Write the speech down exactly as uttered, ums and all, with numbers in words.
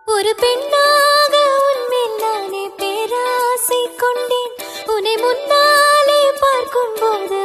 ஒரு பெண்ணாக உன்மேல் நானே பேராசை கொண்டேன். உன்னை முன்னாலே பார்க்கும் போது